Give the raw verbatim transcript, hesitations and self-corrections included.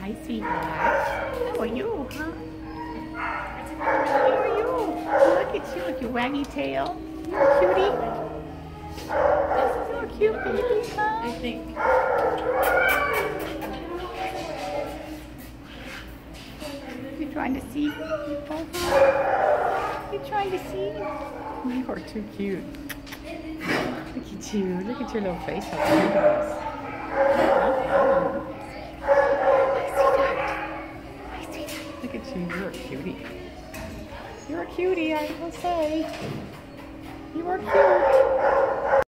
Hi, sweetheart. How are you, huh? How are you? Look at you with your waggy tail. You're a cutie. You're a cute baby, huh? I think. You're trying to see? You're trying to see? You are too cute. Look at you. Look at your little face. How cute it is. Hi, sweetheart. Look at you. You're a cutie. You're a cutie, I will say. You are cute.